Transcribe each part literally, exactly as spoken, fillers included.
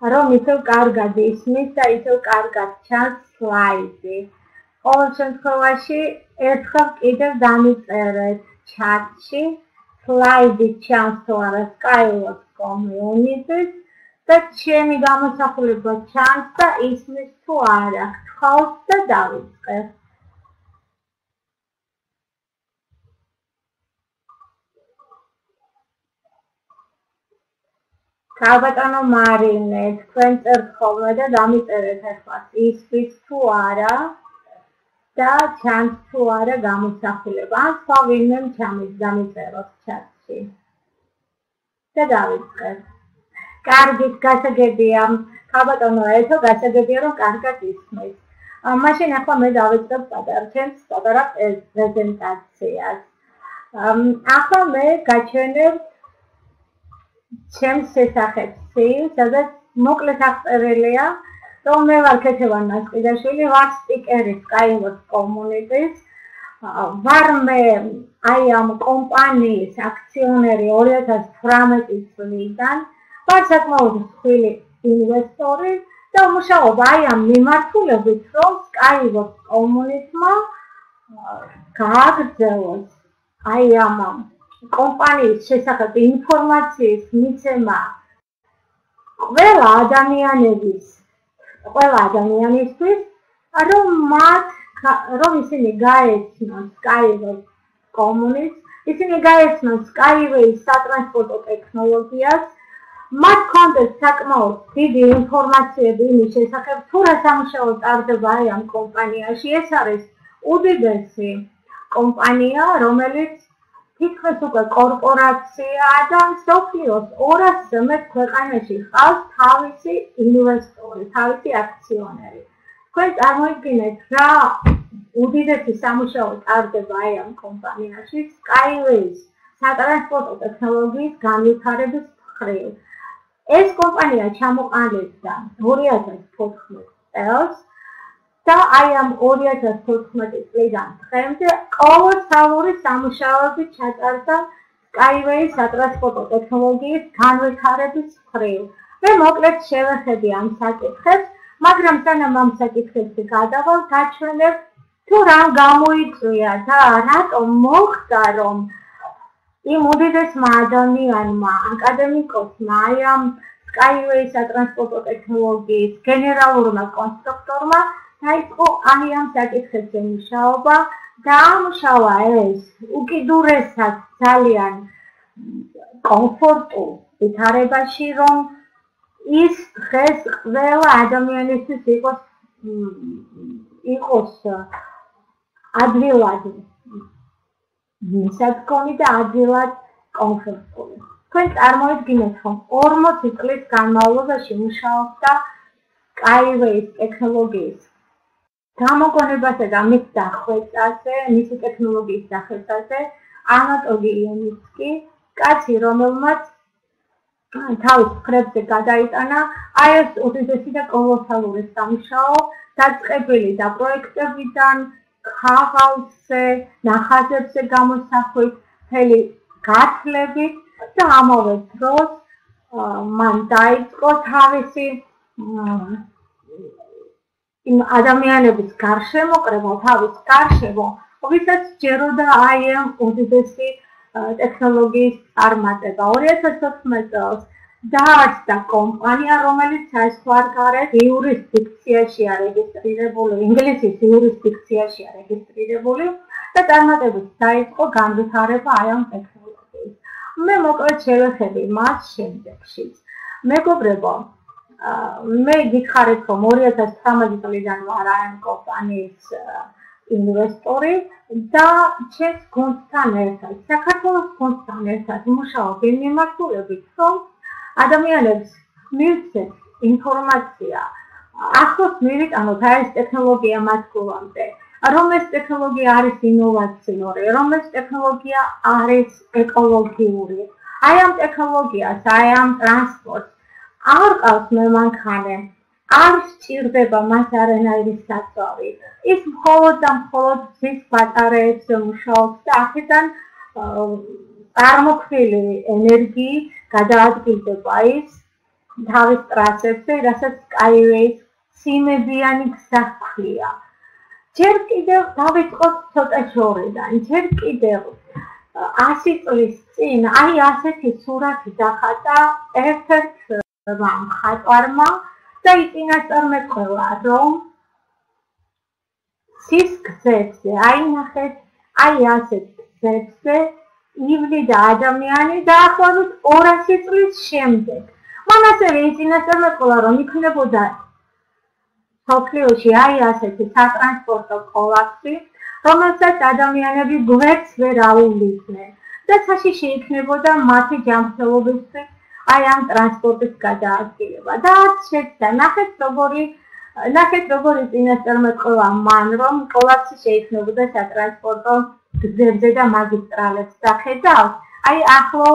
რომ ისევ კარგად ისმის და ისევ კარგად ჩანს სლაიდი. ყოველ შემთხვევაში ერთხელ კიდევ დამიწერეთ ჩატში სლაიდი ჩანს თუ არა Skyward Community-ს და ჩემი გამოსახულება ჩანს და ისმის თუ არა. გთხოვთ და დავიწყებ. ქალბატონო მარინე, თქვენ წერთ ხოლმე და დამიწერეთ ახლა ისმის თუ არა და ჩანს თუ არა გამოსახულება. ან სხვა ვინმემ ჩამის დამიწეროთ ჩატში. და დავიწყებ. კარგით, გასაგებია. ქალბატონო ეთო, გასაგებია რომ კარგად ისმის. მაშინ ახლა მე დავიწყებ პატარა ჩემს პატარა პრეზენტაციას. ახლა მე გაჩვენებ ჩემს შესახებს, სადაც მოკლედ აღწერილია, რომ მე ვარ ქეთევან მასყიდაშვილი, ვარ სპიკერი Skyward Community-ს, ვარ მე აი ამ კომპანიის აქციონერი ორი ათას თვრამეტი წლიდან, ვარ საკმაოდ მსხვილი ინვესტორი და ვმუშაობ აი ამ მიმართულებით, რომ Skyward Community-მა გააგრძელოს აი ამ კომპანიის შესახებ ინფორმაციის მიცემა ყველა ადამიანების, ყველა ადამიანისთვის, რომ მათ, რომ ისინი გაეცნონ Skyward Community-ს, ისინი გაეცნონ Skyway-ის სატრანსპორტო ტექნოლოგიას, მათ ჰქონდეს საკმაოდ დიდი ინფორმაციები იმის შესახებ, თუ რა სამუშაო ტარდება აი ამ კომპანიაში. ეს არის უდიდესი კომპანია, რომელიც თითქმის უკვე კორპორაციაა და მსოფლიოს ორასზე მეტ ქვეყანაში ჰყავს თავისი ინვესტორი, თავისი აქციონერი. თქვენ წარმოიდგინეთ, რა უდიდესი სამუშაო ტარდება აი ამ კომპანიაში Skyway-ის სატრანსპორტო ტექნოლოგიის განვითარების მხრივ. ეს კომპანია ჩამოყალიბდა ორი ათას თოთხმეტ წელს და აი ამ ორი ათას თოთხმეტი წლიდან დღემდე ყოველწლიური სამუშაოები ჩატარდა Skyway-ის სატრანსპორტო ტექნოლოგიის განვითარების მხრივ. მე მოკლედ შევეხედე ამ საკითხებს, მაგრამ სანამ ამ საკითხებზე გადავალ, გაჩვენებ თუ რამ გამოიწვია და რატომ მოხდა, რომ იმ უდიდესმა ადამიანმა, აკადემიკოსმა, აი ამ Skyway-ის სატრანსპორტო ტექნოლოგიის გენერალურმა კონსტრუქტორმა დაიწყო აი ამ საკითხებზე მუშაობა და ამუშავა ეს უკიდურესად ძალიან კომფორტულ ვითარებაში, რომ ის დღეს ყველა ადამიანისთვის იყოს იყოს ადვილად მისადგომი და ადვილად კომფორტული. თქვენ წარმოიდგინეთ, რომ ორმოცი წლის განმავლობაში მუშაობდა Skyway-ის ტექნოლოგიის გამოგონებასა და მის დახვეწაზე, მისი ტექნოლოგიის დახვეწაზე ანატოლი იონიცკი, კაცი, რომელმაც თავის მხრებზე გადაიტანა აი ეს უდიდესი და კოლოსალური სამუშაო, დაწყებული და პროექტებიდან ხაღალზე, ნახაზებზე გამოსახვით, მთელი გათვლებით და ამავე დროს მან დაიწყო თავისი იმ ადამიანების გარშემოკრება, თავის გარშემო, ვისაც სჯეროდა აი ამ უდიდესი ტექნოლოგიის წარმატება. ორი ათას თოთხმეტ წელს დაარსდა კომპანია, რომელიც საზღვარგარეთ იურისდიქციაშია რეგისტრირებული, ინგლისის იურისდიქციაშია რეგისტრირებული და წარმატებით დაიწყო განვითარება აი ამ ტექნოლოგიის. მე მოკლედ შევეხედე მას შემდეგშიც. მეგობრებო, მე გითხარით, რომ ორი ათას თვრამეტი წლიდან ვარ აი ამ კომპანიის ინვესტორი და ჩემს გუნდთან ერთად, საქართველოს გუნდთან ერთად მუშაობ იმ მიმართულებით, რომ ადამიანებს მივცეთ ინფორმაცია, ახლოს მივიტანოთ აი ეს ტექნოლოგია მათ გულამდე, რომ ეს ტექნოლოგია არის ინოვაციური, რომ ეს ტექნოლოგია არის ეკოლოგიური. აი ამ ტექნოლოგიას, აი ამ ტრანსპორტს არ ყავს მემანქანე, არ სჭირდება მას არანაირი საწვავი. ის მხოლოდ და მხოლოდ მის ბატარეებზე მუშაობს და აქედან წარმოქმნილი ენერგიით გადაადგილდება ის თავის ტრასებზე, რასაც Skyway-ს სიმებიანი გზა ჰქვია. ჯერ კიდევ დავიწყოთ ცოტა შორიდან, ჯერ კიდევ ასი წლის წინ აი ასეთი სურათი დახატა ერთ-ერთმა მხატვარმა და იწინასწარმეტყველა, რომ ცის გზებზე, აი ნახეთ, აი ასეთ გზებზე ივლიდა ადამიანი დაახლოებით ორასი წლის შემდეგ. მან ასევე იწინასწარმეტყველა, რომ იქნებოდა მსოფლიოში აი ასეთი სატრანსპორტო კოლაფსი, რომელსაც ადამიანები გვერდს ვერ აუვლიდნენ და საშიში იქნებოდა მათი ჯანმრთელობისთვის აი ამ ტრანსპორტის გადაადგილება. და არც შეცდა, ნახეთ როგორი ნახეთ როგორი წინასწარმეტყველა მან, რომ კოლაფსი შეიქმნებოდა სატრანსპორტო გზებზე და მაგისტრალებს და ხედავთ, აი ახლო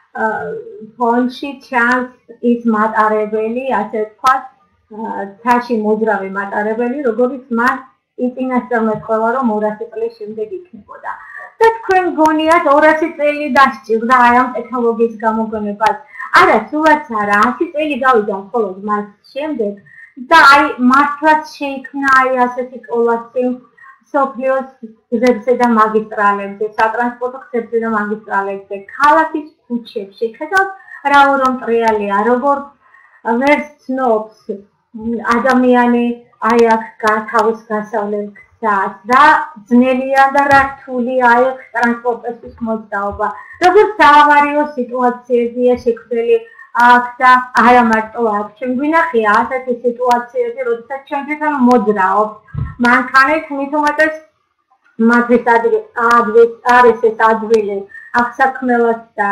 ფონში ჩანს ის მატარებელი, ასე ვთქვათ, ცაში მოძრავი მატარებელი, როგორც მან იწინასწარმეტყველა, რომ ორასი წლის შემდეგ იქნებოდა. და თქვენ გონიათ ორასი წელი დასჭირდა აი ამ ტექნოლოგიის გამოგონებას. არა, სულაც არა, ასი წელი გავიდა მხოლოდ მას შემდეგ და აი მართლაც შეიქმნა აი ასეთი კოლაფსი მსოფლიოს გზებზე და მაგისტრალებზე, სატრანსპორტო გზებზე და მაგისტრალებზე, ქალაქის ქუჩებში. ხედავთ, რა რომ ტრიალია, როგორ ვერ ცნობს ადამიანი აი აქ თავის გასავლელ გზას და ძნელია და რა რთულია აი აქ ტრანსპორტის მოძრაობა. როგორც საავარიო სიტუაციებია შექმნილი აქ და არა მარტო აქ. ჩვენ გვინახია ასეთი სიტუაციები, როდესაც ჩვენ თვითონ მოძრაობთ. მანქანით მით უმეტეს მათთვის არის ეს ადვილი აღსაქმელად და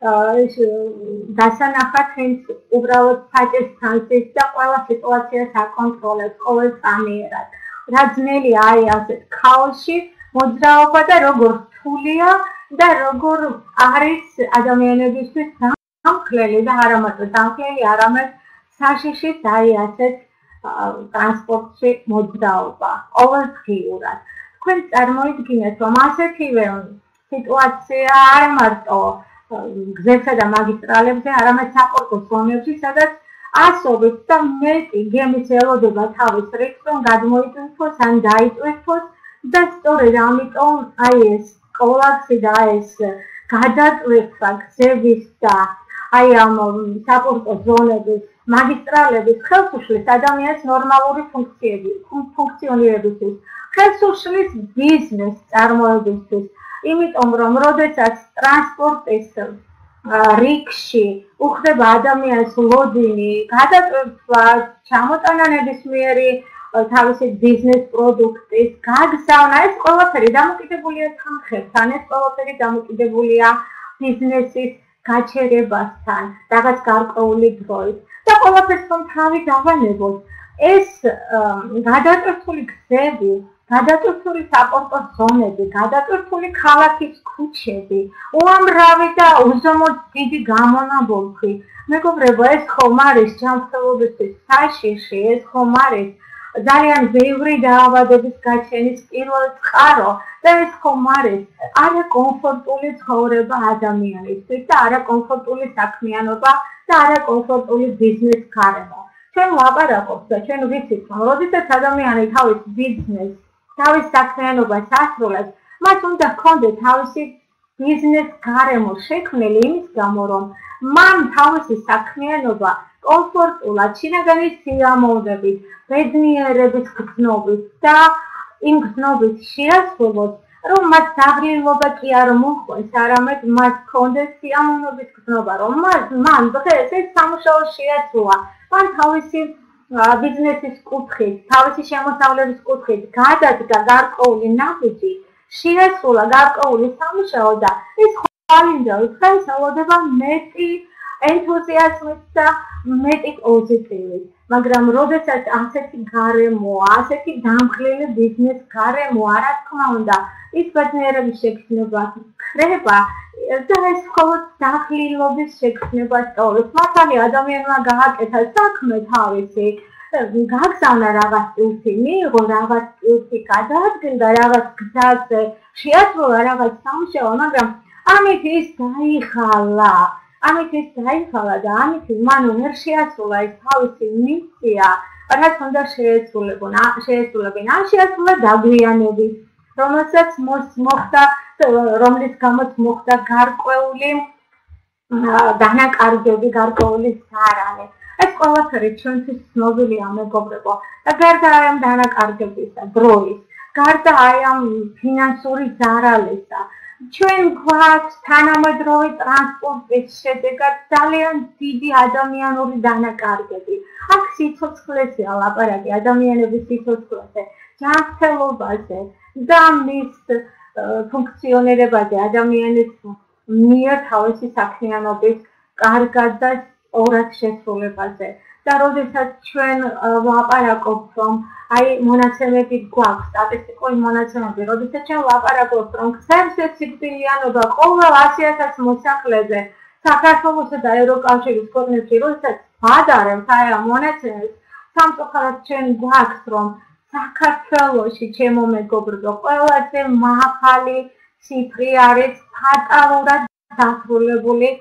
დასანახად ვინც უბრალოდ საჭირს თანხის და ყველა სიტუაციას აკონტროლებს ყოველ წამიერად. რა ძნელია აი ასეთ ქაოსში მოძრაობა და როგორ რთულია და როგორ არის ადამიანებისთვის დამხლელი და არა მარტო დამხლელი, არამედ საშიშიც აი ასეთ ტრანსპორტში მოძრაობა ყოველდღიურად. თქვენ წარმოიდგინეთ, რომ ასეთივე სიტუაცია არ მარტო გზებსა და მაგისტრალებზე, არამედ საპორტო ზონებში, სადაც ასობით და მეტი გემის ელოდება თავის რიგს, რომ გადმოიწვიოს ან დაიწვიოს და სწორედ ამიტომ აი ეს კოლაფსი და ეს გადაწყვეტა გზების და აი ამ საპორტო ზონების, მაგისტრალების ხელს უშლის ადამიანის ნორმალური ფუნქციონირებისთვის, ხელს უშლის ბიზნეს წარმოებისთვის. იმიტომ რომ როდესაც ტრანსპორტის რიგში უხდება ადამიანის ლოდინი, გადაწყვეტა ჩამოტანა ნებისმიერი თავისი ბიზნეს პროდუქტის გაგზავნა, ეს ყველაფერი დამოკიდებულია თანხებთან, ეს ყველაფერი დამოკიდებულია ბიზნესის გაჩერებასთან, რაღაც გარკვეული დროით. და ყველაფერს რომ თავი დავანებოთ, ეს გადაწყვეტილი გზები, გადაწყვეტილი საპორტო ზონები, გადაწყვეტილი ქალაქის ქუჩები, უამრავი და უზომოდ დიდი გამონაბოლქვი. მეგობრებო, ეს ხომ არის ჯანმრთელობისთვის საშიში, ეს ხომ არის ძალიან ბევრი დაავადების გაჩენის პირველ წყარო და ეს ხომ არის არაკომფორტული ცხოვრება ადამიანისთვის და არაკომფორტული საქმიანობა და არაკომფორტული ბიზნეს გარემო. ჩვენ ვლაპარაკობთ და ჩვენ ვიცით, რომ როდესაც ადამიანი თავის ბიზნესს, თავის საქმიანობას ასრულებს, მას უნდა ჰქონდეს თავისი ბიზნეს გარემო შექმნილი იმის გამო, რომ მან თავისი საქმიანობა კომფორტულად, შინაგანი სიამოვნებით, ბედნიერების გრძნობით და იმ გრძნობით შეასრულოს, რომ მას დაღლილობა კი არ მოხვდეს, არამედ მას ჰქონდეს სიამოვნების გრძნობა, რომ მან დღეს ეს სამუშაო შეასრულა, მან თავისი ბიზნესის კუთხით, თავისი შემოსავლების კუთხით გადადგა გარკვეული ნაბიჯი, შეასრულა გარკვეული სამუშაო და ეს ხვალინძაუს ხელს ელოდება მეტი ენთუზიაზმით და მეტი პოზიტივით. მაგრამ როდესაც ასეთი გარემო, ასეთი დამხლელი ბიზნეს გარემო, რა თქმა უნდა, ის ბედნიერების შექმნება ხდება და ეს მხოლოდ დაღლილობის შექმნებას ტოვებს. მართალი ადამიანმა გააკეთა საქმე თავისი, გაგზავნა რაღაც პილსი, მიიღო რაღაც პილსი, გადაადგილდა რაღაც გზაზე, შეასრულა რაღაც სამუშაო, მაგრამ ამით ის დაიხალა. ამით ის დაიხალა და ამით მან ვერ შეასრულა ის თავისი მისია, რაც უნდა შეესრულებონ, შეესრულებინ. ან შეასრულა დაგვიანებით, რომელსაც მოხდა, რომლის გამოც მოხდა გარკვეული დანაკარგები, გარკვეული ზარალი. ეს ყველაფერი ჩვენთვის ცნობილია, მეგობრებო. და გარდა ამ დანაკარგებისა, დროის, გარდა ამ ფინანსური ზარალისა, ჩვენ გვაქვს თანამედროვე ტრანსპორტის შედეგად ძალიან დიდი ადამიანური დანაკარგები. აქ სიცოცხლეზეა ლაპარაკი, ადამიანების სიცოცხლეზე, ჯანმრთელობაზე და მის ფუნქციონირებაზე, ადამიანის მიერ თავისი საქმიანობის კარგად და ორად შესრულებაზე. და როდესაც ჩვენ ვლაპარაკობთ, რომ აი მონაცემები გვაქვს, სტატისტიკური მონაცემები, როდესაც ჩვენ ვლაპარაკობთ, რომ ქსელზე სიკვდილიანობა ყოველ ასი ათას მოსახლეზე საქართველოსა და ევროკავშირის ქვეყნებში, როდესაც ვადარებთ აი ამ მონაცემებს, სამწუხაროდ ჩვენ გვაქვს, რომ საქართველოში, ჩემო მეგობრებო, ყველაზე მაღალი ციფრი არის ფატალურად დასრულებული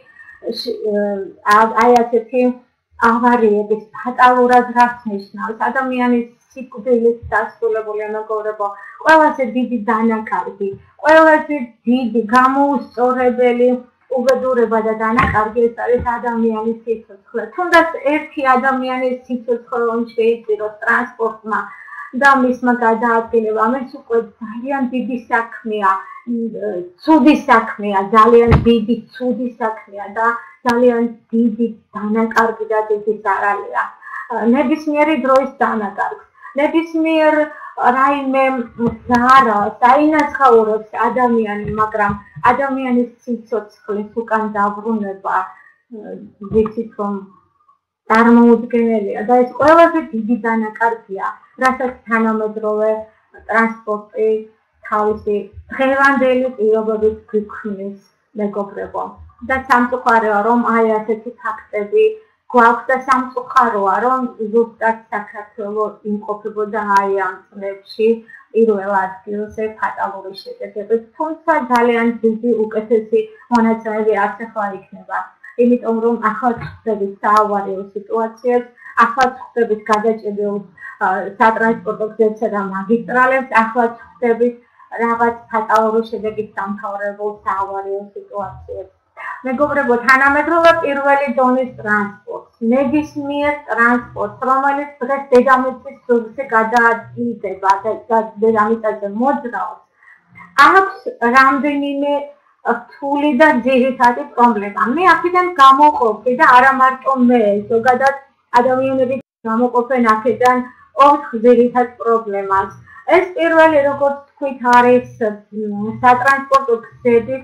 აი ასეთი ავარიების ფატალურად რაც ნიშნავს ადამიანის სიკვდილით დასრულებული მეგობრებო, ყველაზე დიდი დანაკარგი, ყველაზე დიდი გამოუსწორებელი უბედურება და დანაკარგი ეს არის ადამიანის სიცოცხლე. თუნდაც ერთი ადამიანის სიცოცხლე რომ შეიწიროს ტრანსპორტმა და მისმა გადაადგილებამ, ეს უკვე ძალიან დიდი საქმეა, ცუდი საქმეა, ძალიან დიდი ცუდი საქმეა და ძალიან დიდი დანაკარგი და დიდი ზარალია. ნებისმიერი დროის დანაკარგს, ნებისმიერ რაიმე ზარალს აინაცხოვრებს ადამიანი, მაგრამ ადამიანის სიცოცხლის უკან დაბრუნება ვიცით რომ წარმოუდგენელია და ეს ყველაზე დიდი დანაკარგია, რასაც თანამედროვე ტრანსპორტი თავისი დღევანდელი პირობებით გვიქმნის მეგობრებო. და სამწუხაროა რომ აი ასეთი ფაქტები გვაქვს და სამწუხაროა რომ ზუსტად საქართველოს იმყოფებოდა აი ამ წლებში პირველ ადგილზე ფატალური შედეგებით, თუმცა ძალიან დიდი უკეთესი მონაცემები არც ახლა იქნება. იმიტომ რომ ახლა ვხდებით საავარიო სიტუაციებს, ახლა ვხდებით გადაჭედილ სატრანსპორტო გზებსა და მაგისტრალებს, ახლა ვხდებით რაღაც ფატალური შედეგით დამთავრებულ საავარიო სიტუაციებს. მეგობრებო, თანამედროვე პირველი დონის ტრანსპორტს, ნებისმიერ ტრანსპორტს, რომელიც დღეს დედამიწის ზურგზე გადაადგილდება და დედამიწაზე მოძრაობს, აქვს რამდენიმე რთული და ძირითადი პრობლემა. მე აქედან გამოყოფი და არა მარტო მე, ზოგადად ადამიანები გამოყოფენ აქედან ოთხ ძირითად პრობლემას. ეს პირველი, როგორც თქვით, არის სატრანსპორტო გზების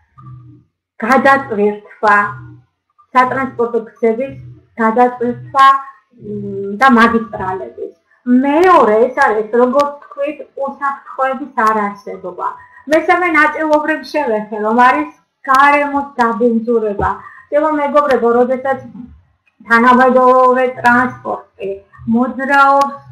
გადატვირთვა, სატრანსპორტო გზების გადატვირთვა და მაგისტრალების. მეორე ეს არის, როგორც თქვით, უსაფრთხოების არარსებობა. მესამე ნაწილობრივ შევეხე, რომ არის გარემოს დაბინძურება. ჩემო მეგობრებო, როდესაც თანამედროვე ტრანსპორტი მოძრაობს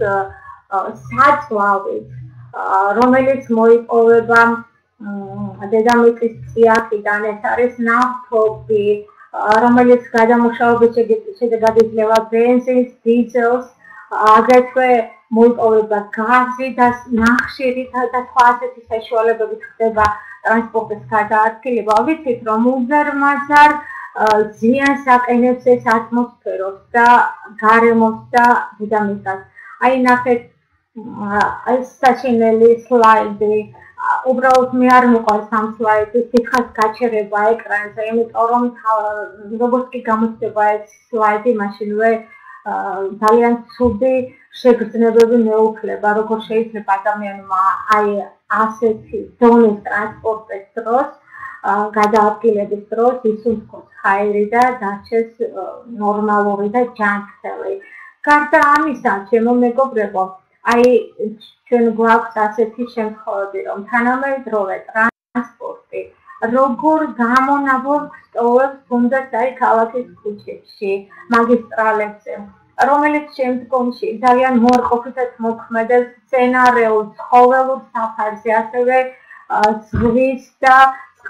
საწვავით, რომელიც მოიპოვება დედამიწის წიაღიდან, ეს არის ნავთობი, რომელიც გადამუშავების შედეგად იძლევა ბენზინს, დიზელს, აგრეთვე მოიპოვება გაზი და ნახშირი და სხვა ასეთი საშუალებებით ხდება ტრანსპორტის გადაადგილება. ვიცით, რომ უზარმაზარ ზიანს აყენებს ეს ატმოსფეროს და გარემოს და დედამიწას. აი ნახეთ ეს საშინელი სლაიდი. უბრალოდ მე არ მიყვარს ამ სლაიდის დიდხანს გაჩერება ეკრანზე, იმიტომ რომ როგორც კი გამოჩნდება ეს სლაიდი, მაშინვე ძალიან ცუდი შეგრძნებები მეუფლება, როგორ შეიძლება ადამიანმა აი ასეთი დონის ტრანსპორტის დროს, გადაადგილების დროს ისუნთქოს ჰაერი და დარჩეს ნორმალური და ჯანმრთელი. გარდა ამისა, ჩემო მეგობრებო, აი ჩვენ გვაქვს ასეთი შემთხვევები, რომ თანამედროვე ტრანსპორტი როგორ გამონაბოლქვ სტოვებს თუნდაც აი ქალაქის ქუჩებში, მაგისტრალებზე, რომელიც შემდგომში ძალიან მოარყოფითად მოქმედებს სცენარეულ ცხოველურ საფარზე, ასევე ზღვის და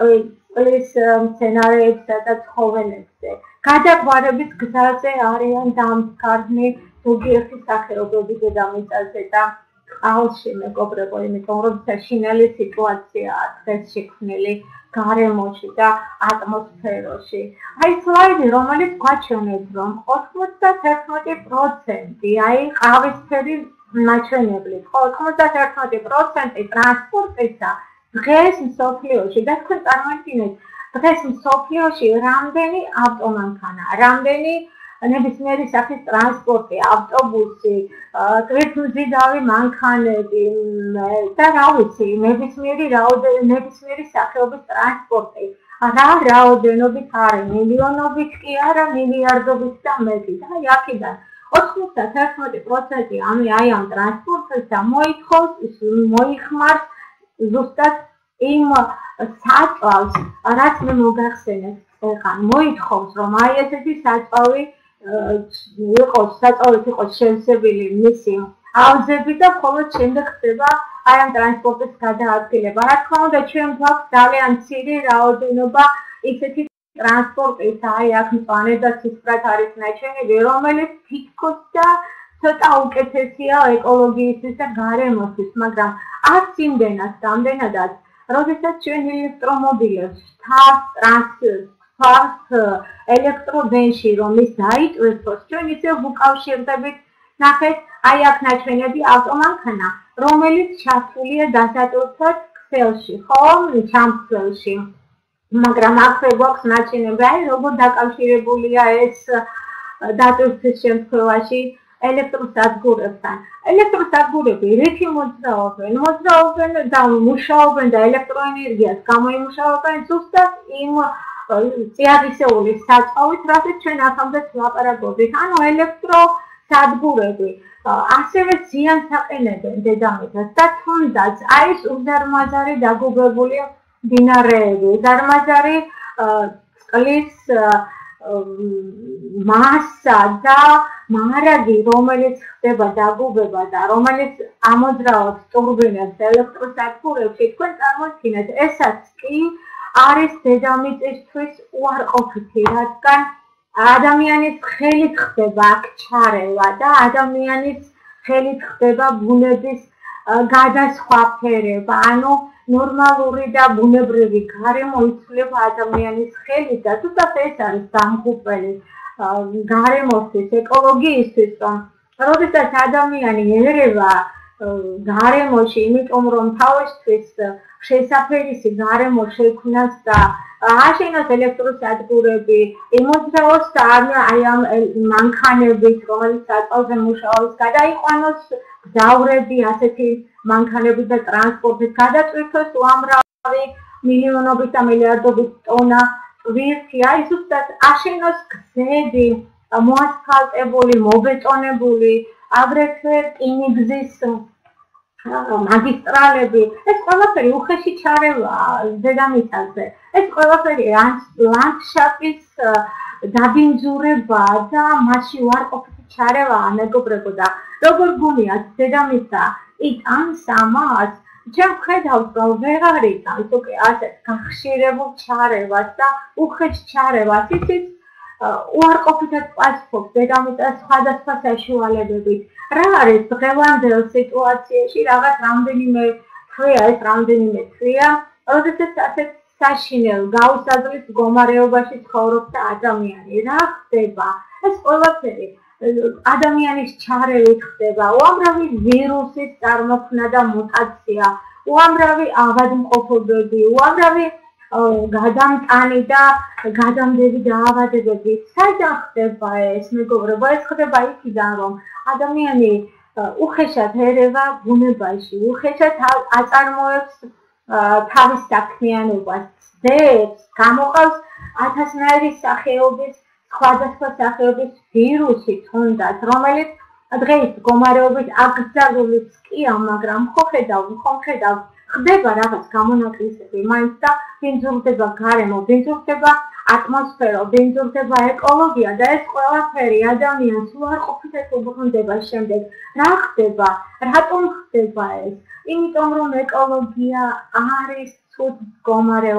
წყლის მცენარეებსა და ცხოველებზე. გადაგვარების გზაზე არიან დამდგარნი ზოგიერთი სახეობები დედამიწაზე და ყალში მეგობრებო, იმიტომ რომ საშინელი სიტუაციაა დღეს შექმნილი გარემოში და ატმოსფეროში. აი სლაიდი, რომელიც გვაჩვენებს, რომ ოცდაათი პროცენტი აი ყავისფერი მაჩვენებლით, ოცდაათი პროცენტი ტრანსპორტისა დღეს მსოფლიოში და თქვენ წარმოიდგინეთ, დღეს მსოფლიოში რამდენი ავტომანქანაა, რამდენი ნებისმიერი სახის ტრანსპორტი, ავტობუსი, ტვირთმზიდავი მანქანები და რა ვიცი, ნებისმიერი ნებისმიერი სახეობის ტრანსპორტი. რა რაოდენობით არის, მილიონობით კი არა, მილიარდობით და მეტი. და აი აქედან ოცდაათი პროცენტი აი ამ ტრანსპორტისა მოითხოვს, მოიხმარს ზუსტად იმ საწვავს, რაც მე მოგახსენეთ წეღან. მოითხოვს, რომ აი ესეთი საწვავი იყოს, საწვავით იყოს შევსებული მისი ავზები და მხოლოდ შემდეგ ხდება აი ამ ტრანსპორტის გადაადგილება. რა თქმა უნდა, ჩვენ გვაქვს ძალიან მცირე რაოდენობა ისეთი ტრანსპორტის, აი აქ მწვანე და ცისფრად არის ნაჩვენები, რომელიც თითქოს და ცოტა უკეთესია ეკოლოგიისთვის და გარემოსთვის, მაგრამ არც იმდენად, რამდენადაც, როდესაც ჩვენ ელექტრომობილებს ვთვალთ ელექტროდენში, რომ ის დაიტვირთოს, ჩვენ ისევ ვუკავშირდებით, ნახეთ, აი აქ ნაჩვენები ავტომანქანა, რომელიც ჩართულია დასატვირთვად ქსელში, ხო, ჩამქრალში. მაგრამ აქვე გვაქვს ნაჩვენები, აი როგორ დაკავშირებულია ეს დატვირთვის შემთხვევაში ელექტროსადგურებთან. ელექტროსადგურები რითი მოძრაობენ? მოძრაობენ და მუშაობენ და ელექტროენერგიას გამოიმუშავებენ ზუსტად იმ წიაღისეული საწვავით, რასაც ჩვენ ახამდე ვლაპარაკობთ. ანუ ელექტროსადგურები ასევე ზიანს აყენებენ დედამიწას და თუნდაც აი ეს უზარმაზარი დაგუგებული მდინარეები, უზარმაზარი წყლის მასა და მარაგი, რომელიც ხდება დაგუგება და რომელიც ამოძრავებს ტურბინებს ელექტროსადგურებში, თქვენ წარმოიდგინეთ, ესაც კი არის დედამიწისთვის უარყოფითი, რადგან ადამიანის ხელით ხდება აქ ჩარევა და ადამიანის ხელით ხდება ბუნების გადასხვაფერება, ანუ ნორმალური და ბუნებრივი გარემო იცვლება ადამიანის ხელით და თუნდაც ეს არის დამღუპველი გარემოსთვის, ეკოლოგიისთვის, რომ როდესაც ადამიანი ერევა გარემოში, იმიტომ რომ თავისთვის შესაფერისი გარემო შექმნას და აშენოს ელექტროსადგურები, იმოძრაოს აი ამ მანქანებით, რომელიც საწვავზე მუშაობს, გადაიყვანოს გზავრები, ასეთი მანქანები და ტრანსპორტით, გადაწვირთოს უამრავი მილიონობით და მილიარდობით ტონა ტვირთი, აი ზუსტად აშენოს გზები, მოასფალტებული, მობეტონებული, აგრეთვე რკინიგზის მაგისტრალები, ეს ყველაფერი უხეში ჩარევაა დედამიწაზე. ეს ყველაფერი ლანდშაფტის დაბინძურებაა და მასში უარყოფითი ჩარევაა, მეგობრებო და როგორ გუნიათ დედამიწა იტანს ამას, ჩვენ ვხედავთ, რომ ვეღარ იტანს უკვე ასეთ გახშირებულ ჩარევას და უხეშ ჩარევას, ისიც უარყოფითად პასუხობს დედამიწას სხვადასხვა საშუალებებით. რა არის დღევანდელ სიტუაციაში რაღაც რამდენიმე თვეა, ეს რამდენიმე თვეა, როდესაც ასეთ საშინელ გაუსაძლის მდგომარეობაში ცხოვრობს ადამიანი. რა ხდება? ეს ყველაფერი ადამიანის ჩარევით ხდება, უამრავი ვირუსის წარმოქმნა და მუტაცია, უამრავი ავადმყოფობები, უამრავი გადამტანი და გადამდები დაავადებები. საიდან ხდება ეს, მეგობრებო? ეს ხდება იქიდან, რომ ადამიანი უხეშად ერევა ბუნებაში, უხეშად აწარმოებს თავის საქმიანობას, ძებს, გამოყავს ათასნაირი სახეობის, სხვადასხვა სახეობის ვირუსი თუნდაც, რომელიც დღეს მდგომარეობით აკრძალულიც კია, მაგრამ ხო ხედავ, ხო ხედავ, ხდება რაღაც გამონაკლისები, მაინც და ბინძურდება გარემო, ბინძურდება ატმოსფერო, ბინძურდება ეკოლოგია და ეს ყველაფერი ადამიანს უარყოფითად უბრუნდება შემდეგ. რა ხდება? რატომ ხდება ეს? იმიტომ რომ ეკოლოგია არის ცუდ მდგომარეობაში.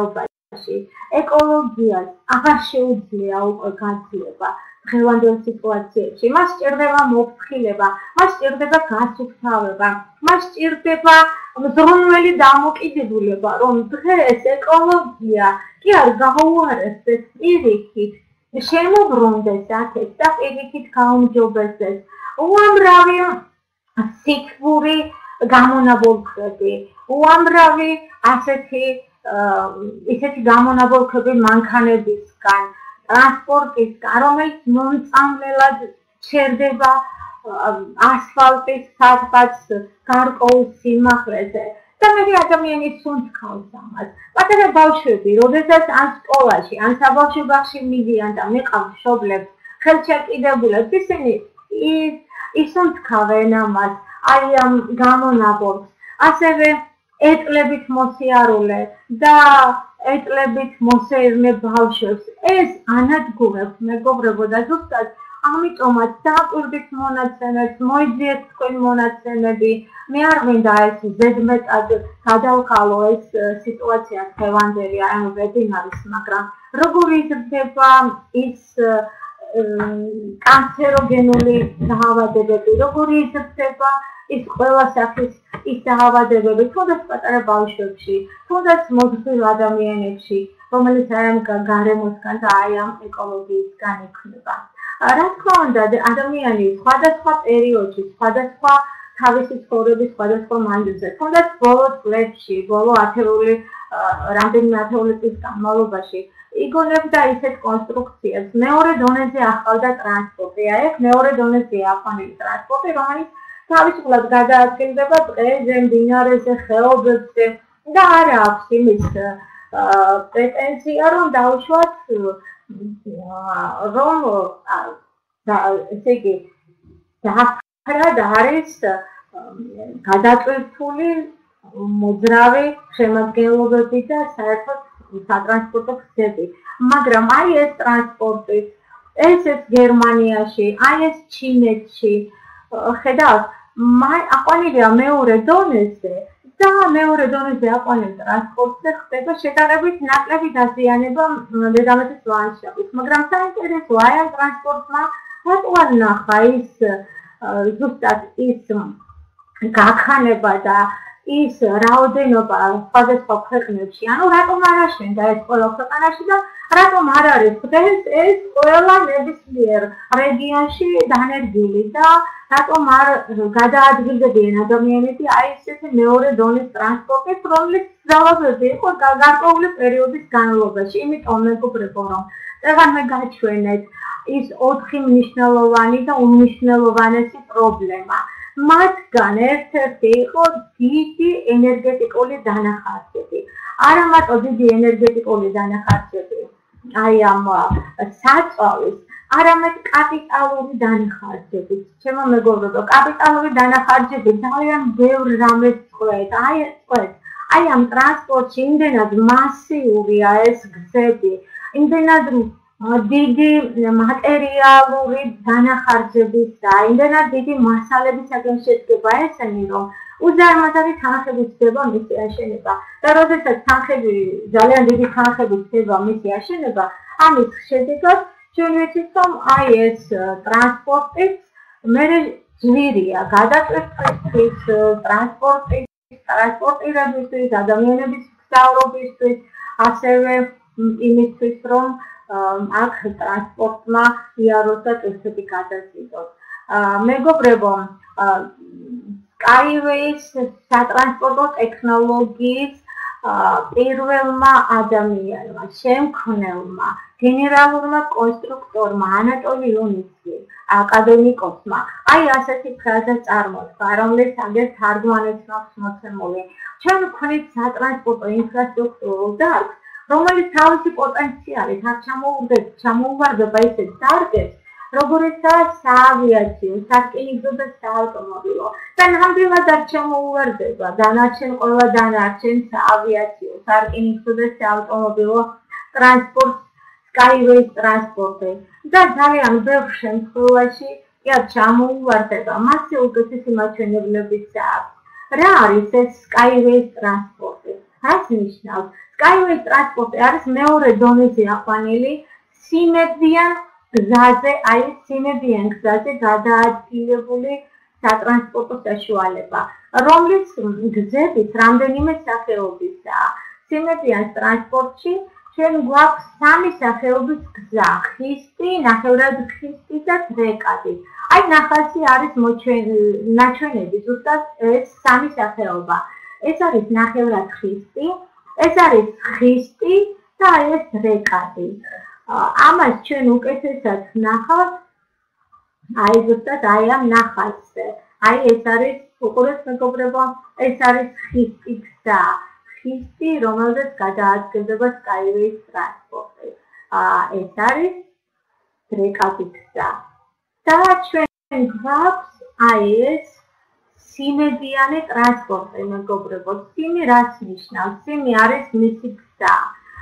ეკოლოგიას აღარ შეუძლია უკვე გაცილება დღევანდელ სიტუაციებში. მას სჭირდება მოფრთხილება, მას სჭირდება გასუფთავება, მას სჭირდება მზრუნველი დამოკიდებულება, რომ დღეს ეკოლოგია კი არ გაუარესდეს პირიქით, შემოbrunდეს აქეთ და პირიქით გაუმჯობესდეს. უამრავი სითბური გამონაბოლქვები, უამრავი ასეთი ისეთი გამონაბოლქვები მანქანებისგან, ტრანსპორტისგან, რომელიც მომწამლელად ჩერდება ასფალტის სადღაც გარკვეულ სიმაღლეზე. და მე ადამიანი სუნთქავს ამას. პატარა ბავშვები, როდესაც ან სკოლაში, ან საბავშვო ბაღში მიდიან და მეყავთ მშობლებს, ხელშეკიდებულებს, ისინი ისუნთქავენ ამას, აი ამ გამონაბოლქვს. ასევე ეტლებით მოსიარულე და ეტლებით მოსეირნე ბავშვებს ეს ანადგურებს მეგობრებო და ზუსტად ამიტომაც დააკვირდით მონაცემებს, მოიძიეთ თქვენ მონაცემები. მე არ მინდა ეს ზედმეტად გადავყალო ეს სიტუაცია დღევანდელი ამ ვებინარის, მაგრამ როგორ იზრდება ის კანცეროგენული დაავადებები, როგორ იზრდება ის ყველა სახის ის დაავადებები, თუნდაც პატარა ბავშვებში, თუნდაც მოზრდილ ადამიანებში, რომელიც აი ამ გარემოსგან და აი ამ ეკოლოგიისგან იქმნება. რა თქმა უნდა, ადამიანი სხვადასხვა პერიოდში, სხვადასხვა თავისი ცხოვრების სხვადასხვა მანძილზე, თუნდაც ბოლო წლებში, ბოლო ათეული რამდენიმე ათეული წლის განმავლობაში იგონებდა ისეთ კონსტრუქციას. მეორე დონეზე ახალდა ტრანსპორტი, აი ეს მეორე დონეზეა აყვანილი ტრანსპორტი, რომელიც თავისუფლად გადაადგილდება ტყეზე, მდინარეზე, ხეობებზე და არ აქვს იმის პრეტენზია, რომ დაუშვათ რომ ესე იგი დახრად არის გადატვირთული მოძრავი შემადგენლობები და საერთოდ სატრანსპორტო გზები. მაგრამ აი ეს ტრანსპორტი, ეს ეს გერმანიაში, აი ეს ჩინეთში, ხედავთ, აყვანილია მეორე დონეზე და მეორე დონეზე აყვანილ ტრანსპორტზე ხდება შედარებით ნაკლები დაზიანება დედამიწის ლანდშაფტის. მაგრამ საინტერესოა, აი ამ ტრანსპორტმა რატო არ ნახა ის ზუსტად ის გაქანება და ის რაოდენობა სხვადასხვა ქვეყნებში, ანუ რატომ არ აშენდა ეს ყველა ქვეყანაში და რატომ არ არის დღეს ეს ყველა ნებისმიერ რეგიონში დანერგილი და რატომ არ გადაადგილდებიან ადამიანები აი ესეთი მეორე დონის ტრანსპორტით, რომელიც ძალადობები იყო გარკვეული პერიოდის განმავლობაში. იმიტომ მეგობრებო, რომ წეგან მე გაჩვენეთ ის ოთხი მნიშვნელოვანი და უმნიშვნელოვანესი პრობლემა. მათგან ერთ-ერთი იყო დიდი ენერგეტიკული დანახარჯები. არა მარტო დიდი ენერგეტიკული დანახარჯები, აი ამ საწვავის, არამედ კაპიტალური დანახარჯები. ჩემო მეგობრებო, კაპიტალური დანახარჯები ძალიან ბევრ რამეს წყვეთ. აი ეს წყვეთ. აი ამ ტრანსპორტში იმდენად მასიურია ეს გზები, იმდენად დიდი მატერიალური დანახარჯებისა, იმდენად დიდი მასალებისაგან შედგება ესენი, რომ უზარმაზარი თანხები ხდება მისი აშენება. და როდესაც თანხები, ძალიან დიდი თანხები ხდება მისი აშენება, ამის შედეგად ჩვენ ვიცით, რომ აი ეს ტრანსპორტიც მერე ძვირია, გადატვირთვისთვის, ტრანსპორტის, ტრანსპორტირებისთვის, ადამიანების მგზავრობისთვის, ასევე იმისთვის, რომ აქ ტრანსპორტმა იაროს და ტვირთები გადაზიდოს. მეგობრებო, Skyway-ის სატრანსპორტო ტექნოლოგიის პირველმა ადამიანმა, შემქმნელმა, გენერალურმა კონსტრუქტორმა ანატოლი ლუნიცკი, აკადემიკოსმა, აი ასეთი ფრაზა წარმოთქვა, რომელიც აგერ თარგმანებს აქვს მოცემული. ჩვენ ვქნით სატრანსპორტო ინფრასტრუქტურულ დარგს, რომელიც თავისი პოტენციალით არ ჩამოუვარდება ისეთ დარგებს, როგორიცაა საავიაციო, სარკინიგზო და საავტომობილო და ნამდვილად არ ჩამოუვარდება დანარჩენ ყველა დანარჩენ საავიაციო, სარკინიგზო და საავტომობილო ტრანსპორტს, Skyway-ის ტრანსპორტი და ძალიან ბევრ შემთხვევაში კი არ ჩამოუვარდება, მასზე უკეთესი მაჩვენებლებიც აქვს. რა არის ეს Skyway-ის ტრანსპორტი? რას ნიშნავს? Skyway ტრანსპორტი არის მეორე დონეზე აყვანილი სიმებიან გზაზე, აი სიმებიან გზაზე გადაადგილებული სატრანსპორტო საშუალება, რომლის გზებით რამდენიმე სახეობისაა. სიმებიან ტრანსპორტში ჩვენ გვაქვს სამი სახეობის გზა, ხისტი, ნახევრად ხისტი და ტრეკადი. Აი ნახაზი არის ნაჩვენები ზუსტად ეს სამი სახეობა. ეს არის ნახევრად ხისტი, ეს არის ხისტი და აი ეს ტრეკადი. ამას ჩვენ უკეთესად ვნახავთ აი ზუსტად აი ამ ნახაზზე. აი ეს არის უყურეთ მეგობრებო, ეს არის ხისტი გზა. ხისტი, რომელზეც გადაადგილდება Skyway ტრანსპორტი. ეს არის ტრეკადი გზა. და ჩვენ გვაქვს აი ეს სიმებიანი ტრანსპორტი მეგობრებო. სიმი რას ნიშნავს? სიმი არის მისი გზა.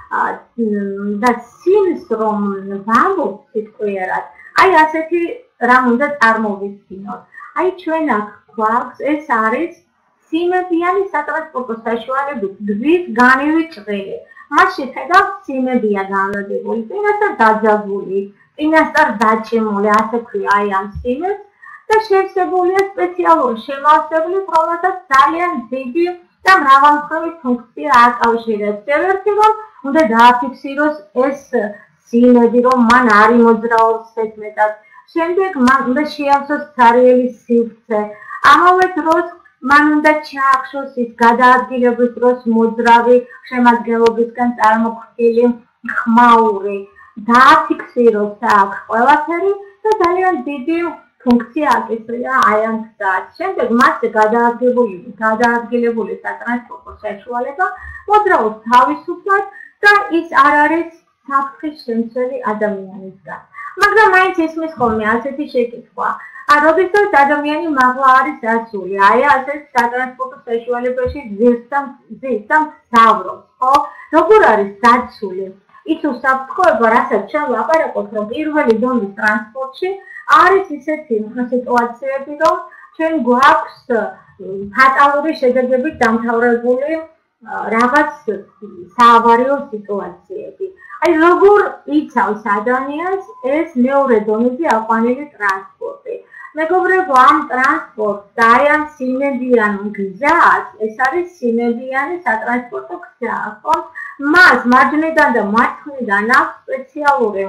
და სიმს რომ ვამბობთ სიტყვიერად, აი ასეთი რამ უნდა წარმოვიდგინოთ. აი ჩვენ აქ გვაქვს ეს არის სიმებიანი სატრანსპორტო საშუალების გზის განივი ჭრილი. მასში ხედავთ სიმებია განლაგებული, წინასწარ დაძაბული, წინასწარ დაჭიმული, ასე ქვია აი ამ სიმებს და შევსებულია სპეციალური შემავსებლით, რომელსაც ძალიან დიდი და მრავალმხრივი ფუნქცია აკავშირებს. ერთ-ერთი რომ უნდა დააფიქსიროს ეს სიმები, რომ მან არ იმოძრაოს მეტად. შემდეგ მან უნდა შეავსოს ცარიელი სივრცე. ამავე დროს მან უნდა ჩაახშოს ის გადაადგილების დროს მოძრავი შემადგენლობისგან წარმოქმნილი ხმაური. დააფიქსიროს აქ ყველაფერი და ძალიან დიდი ფუნქცია აკისრია აი ამ გზას. შემდეგ მასზე გადაადგილებული გადაადგილებული სატრანსპორტო საშუალება მოძრაობს თავისუფლად და ის არ არის საფრთხის შემცველი ადამიანისგან. მაგრამ მაინც ისმის ხოლმე ასეთი შეკითხვა. როდესაც ადამიანი მაღლა არის დაცული, აი ასე სატრანსპორტო საშუალებაში ზის და მგზავრობს, ხო? როგორ არის დაცული? ის უსაფრთხოება, რასაც ჩვენ ვლაპარაკობთ, რომ პირველი დონის ტრანსპორტში არის ისეთი სიტუაციები, რომ ჩვენ გვაქვს ფატალური შედეგებით დამთავრებული რაღაც საავარიო სიტუაციები. აი როგორ იცავს ადამიანს ეს მეორე დონეზე აყვანილი ტრანსპორტი. მეგობრებო, ამ ტრანსპორტს და აი ამ სიმებიან გზას, ეს არის სიმებიანი სატრანსპორტო გზა, ხო? მას მარჯვნიდან და მარცხნიდან აქვს სპეციალური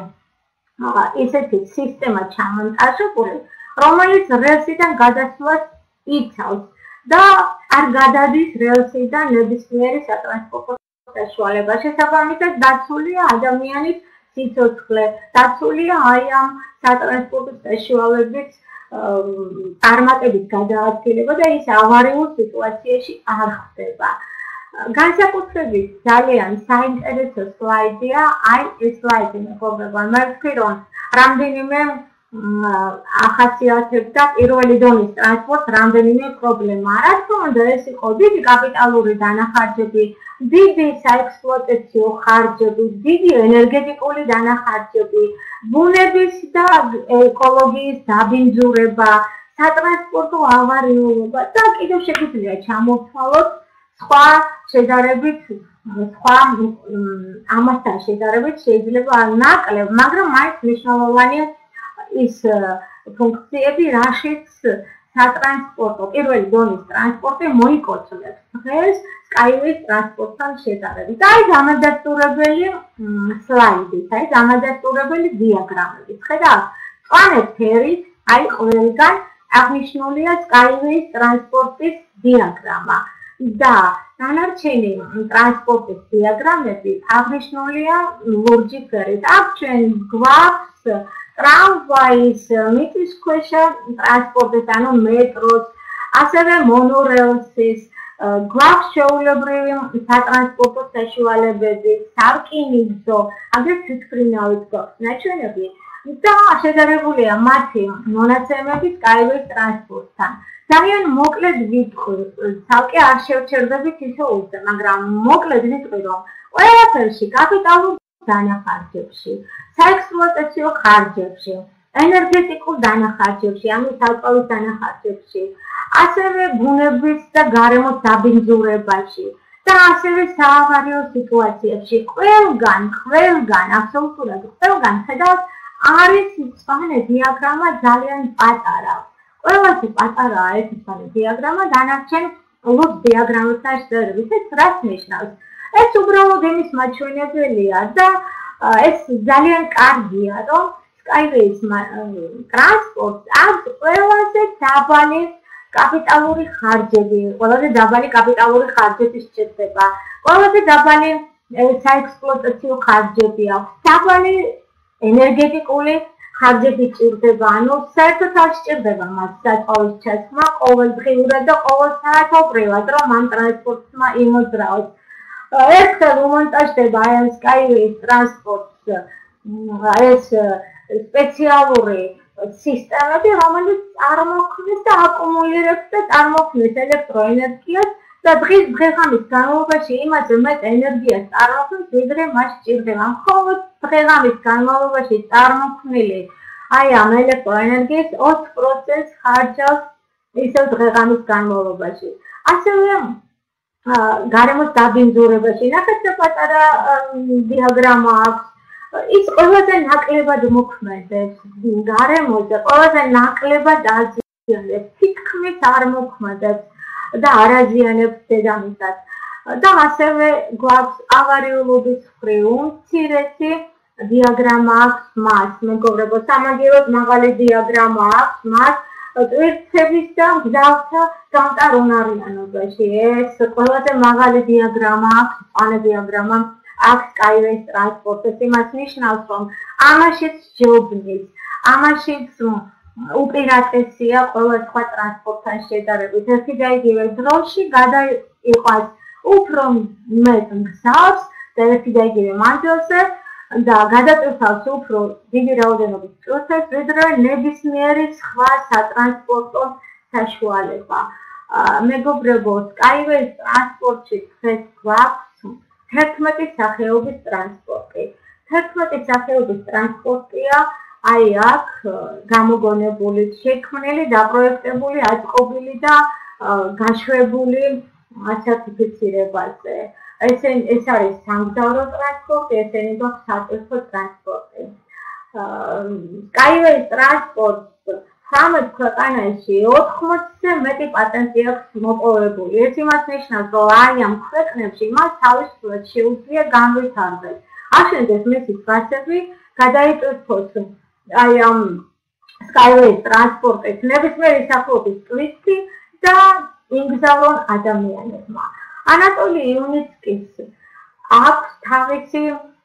ისეთი სისტემა ჩამონტაჟებული, რომელიც რელსიდან გადასვლას იცავს და არ გადადის რელსიდან ნებისმიერი სატრანსპორტო საშუალება. შესაბამისად, დაცულია ადამიანის სიცოცხლე, დაცულია აი ამ სატრანსპორტო საშუალების წარმატებით გადაადგილება და ის ავარიულ სიტუაციაში არ ხდება. განსაკუთრებით ძალიან საინტერესო სლაიდია აი ეს სლაიდი მეგობრებო. მე ვთქვი რომ რამდენიმე ახასიათებდა პირველი დონის ტრანსპორტს რამდენიმე პრობლემა. რა თქმა უნდა, ეს იყო დიდი კაპიტალური დანახარჯები, დიდი საექსპლუატაციო ხარჯები, დიდი ენერგეტიკული დანახარჯები, ბუნების და ეკოლოგიის დაბინძურება, სატრანსპორტო ავარიულობა და კიდევ შეგვიძლია ჩამოვთვალოთ სხვა შედარებით, სხვა ამასთან შედარებით შეიძლება ნაკლებ, მაგრამ მაინც მნიშვნელოვანია ის ფუნქციები, რაშიც სატრანსპორტო, პირველი დონის ტრანსპორტი მოიკოცლებს დღეს Skyway ტრანსპორტთან შედარებით. აი გამადასტურებელი სლაიდით, აი გამადასტურებელი დიაგრამებით. ხედავთ, მწვანე ფერით, აი ყველგან აღნიშნულია Skyway ტრანსპორტის დიაგრამა და დანარჩენი ტრანსპორტის დიაგრამები აღნიშნულია ლურჯი ფერით. აქ ჩვენ გვაქვს ტრამვაის, მიწისქვეშა ტრანსპორტის, ანუ მეტროს, ასევე მონორელსის, გვაქვს ჩვეულებრივი სატრანსპორტო საშუალებები, სარკინიგზო, აგრეთვე თვითმფრინავით გვაქვს ნაჩვენები და შედარებულია მათი მონაცემები Skyway ტრანსპორტთან. ძალიან მოკლედ ვიტყვი, ცალკე არ შევჩერდებით ისე უზე, მაგრამ მოკლედ ვიტყვი, რომ ყველაფერში კაპიტალურ დანახარჯებში, საექსპლუატაციო ხარჯებში, ენერგეტიკულ დანახარჯებში, ანუ საწვავის დანახარჯებში, ასევე ბუნების და გარემოს დაბინძურებაში და ასევე საავარიო სიტუაციებში ყველგან, ყველგან, აბსოლუტურად ყველგან ხედავთ არის მწვანე დიაგრამა ძალიან პატარა. ყველაზე პატარაა ეს მწვანე დიაგრამა, დანარჩენ ლუც დიაგრამებთან შედარებით. ეს რას ნიშნავს? ეს უბრალოდ იმის მაჩვენებელია და ეს ძალიან კარგია, რომ Skyways ტრანსპორტს აქვს ყველაზე დაბალი კაპიტალური ხარჯები, ყველაზე დაბალი კაპიტალური ხარჯები სჭირდება, ყველაზე დაბალი საექსპლუატაციო ხარჯები აქვს, დაბალი ენერგეტიკული ხარჯები სჭირდება, ანუ საერთოდ არ სჭირდება მას საწყოვის ჩასმა ყოველდღიურად და ყოველსაათობრივად, რომ ამ ტრანსპორტმა იმოძრაოს. ერთხელ უმონტაჟდება აი ამ Skyways ტრანსპორტს ეს სპეციალური სისტემები, რომელიც წარმოქმნის და აკუმულირებს და წარმოქმნის ელექტროენერგიას და დღის დღეღამის განმავლობაში იმაზე მეტ ენერგიას წარმოქმნის, ვიდრე მას სჭირდება. მხოლოდ დღეღამის განმავლობაში წარმოქმნილი აი ამ ელექტროენერგიის ოც პროცენტს ხარჯავს ისევ დღეღამის განმავლობაში. ასევე გარემოს დაბინძურებაში ნახეთ რა პატარა დიაგრამა აქვს. ის ყველაზე ნაკლებად მოქმედებს გარემოზე, ყველაზე ნაკლებად აზიანებს, თითქმის არ მოქმედებს და არ აზიანებს დედამიწას. და ასევე გვაქვს ავარიულობის მხრივ უმცირესი დიაგრამა აქვს მას, მეგობრებო, სამაგიეროდ მაღალი დიაგრამა აქვს მას ტვირთების და მგზავრთა გამტარუნარიანობაში. ეს ყველაზე მაღალი დიაგრამა აქვს, მწვანე დიაგრამა აქვს Skyways ტრანსპორტს, იმას ნიშნავს, რომ ამაშიც ჯობნის, ამაშიც უპირატესია ყველა სხვა ტრანსპორტთან შედარებით. ერთი და იგივე დროში გადაიყვანს უფრო მეტ მგზავრს და ერთი და იგივე მანძილზე და გადაწყვეტავს უფრო დიდი რაოდენობის წუთებს, ვიდრე ნებისმიერი სხვა სატრანსპორტო საშუალება. მეგობრებო, Skyways ტრანსპორტში დღეს გვაქვს თერთმეტი სახეობის ტრანსპორტი. თერთმეტი სახეობის ტრანსპორტია აი აქ გამოგონებული, შექმნილი, დაპროექტებული, აწყობილი და გაშვებული სერტიფიცირებაზე. ეს ეს არის სამგზავრო ტრანსპორტი, ესენი გვაქვს სატვირთო ტრანსპორტი. Skyways ტრანსპორტს ცხრამეტ ქვეყანაში ოთხმოცზე მეტი პატენტი აქვს მოპოვებული. ეს იმას ნიშნავს, რომ აი ამ ქვეყნებში მას თავისუფლად შეუძლია განვითარდეს. აშენდეს მისი ფასები, გადაიტვირთოს აი ამ Skyways ტრანსპორტით ნებისმიერი სახეობის ტვირთი და იმგზავრონ ადამიანებმა. ანატოლი იუნიცკის აქვს თავისი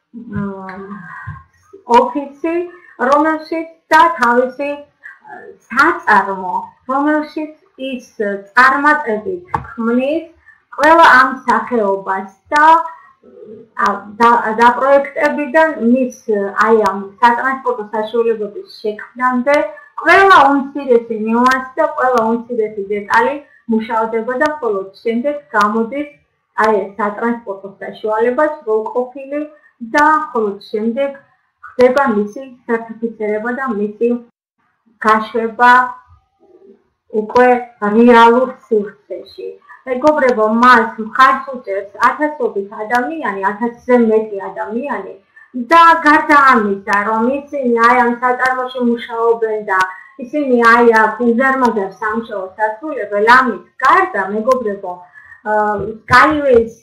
ოფისი, რომელშიც და თავისი საწარმო, რომელშიც ის წარმატებით ქმნის ყველა ამ სახეობას და დაპროექტებიდან მის აი ამ სატრანსპორტო საშუალებების შექმნამდე ყველა უმცირესი ნიუანსი და ყველა უმცირესი დეტალი მუშავდება და მხოლოდ შემდეგ გამოდის აი ეს სატრანსპორტო საშუალება სრულყოფილი და მხოლოდ შემდეგ ხდება მისი სერტიფიცირება და მისი გაშვება უკვე რეალურ სივრცეში. მეგობრებო, მას მხარს უჭერს ათასობით ადამიანი, ათასზე მეტი ადამიანი და გარდა ამისა, რომ ისინი აი ამ საწარმოში მუშაობენ და ისინი აი აქ უზარმაზარ სამუშაოს ასრულებენ, ამის გარდა, მეგობრებო, Skyways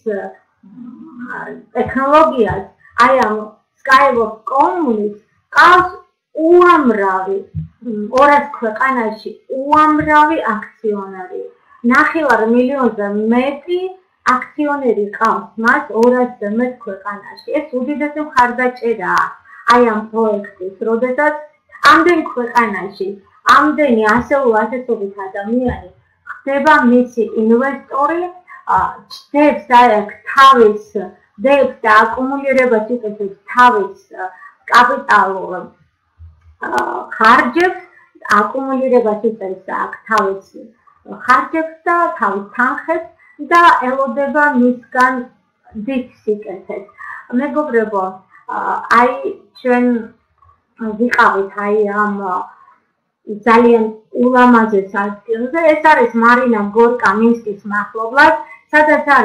ტექნოლოგიას აი ამ Skyworks კომუნის ყავს უამრავი ორას ქვეყანაში უამრავი აქციონერი. ნახევარ მილიონზე მეტი აქციონერი ყავს მას ორასზე მეტ ქვეყანაში. ეს უდიდესი მხარდაჭერაა აი ამ პროექტის, როდესაც ამდენ ქვეყანაში, ამდენი ასეული ათასობით ადამიანი ხდება მისი ინვესტორი, ჩდებს აქ თავის დებს და აკუმულირებას იკეთებს თავის კაპიტალურ ხარჯებს, აკუმულირებას იწევს აქ თავის ხარჯებს და თავის თანხებს და ელოდება მისგან დიდ სიკეთეს. მეგობრებო, აი ჩვენ ვიყავით აი ამ ძალიან ულამაზეს ადგილზე, ეს არის მარინა გორკა მინსკის მახლობლად, სადაც არის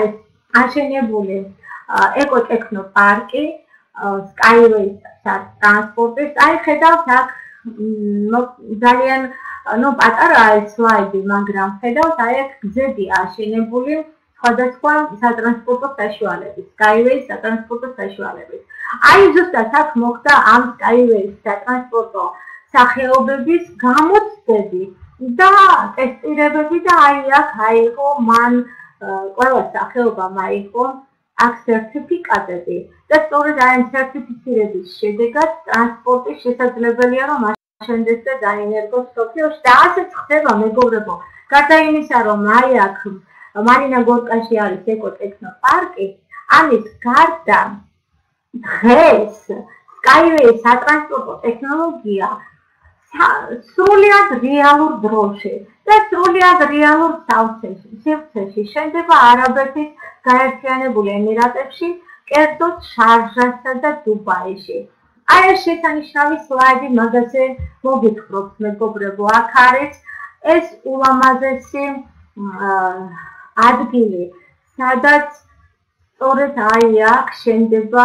აშენებული ეკოტექნოპარკი Skyways ტრანსპორტის. აი ხედავთ აქ ძალიან ну პატარაა სლაიდი, მაგრამ ხედავთ აი აქ გზები აშენებული სხვადასხვა სატრანსპორტო საშუალებით, Skyways სატრანსპორტო საშუალებით. აი ზუსტად აქ მოხდა ამ Skyways სატრანსპორტო სახეობების გამოცდები და ტესტირებები და აი აქ აიღო მან ყველა სახეობამ აიღო აქ სერტიფიკატები და სწორედ აი ამ სერტიფიცირების შედეგად ტრანსპორტი შესაძლებელია რომ აშენდეს და დაინერგოს მსოფლიოში და ასეც ხდება მეგობრებო. გარდა იმისა რომ აი აქ მარინა გორკაში არის ეკოტექნოპარკი, ამის გარდა დღეს Skyways სატრანსპორტო ტექნოლოგია სრულად რეალურ დროში და სრულად რეალურ სივრცეში შენდება არაბეთის გაერთიანებულ ემირატებში, კერძოდ შარჟასა და დუბაიში. აი ეს შესანიშნავი სლაიდი მაგაზე მოგითხრობთ მეგობრებო, აქ არის ეს ულამაზესი ადგილი, სადაც სწორედ აი აქ შენდება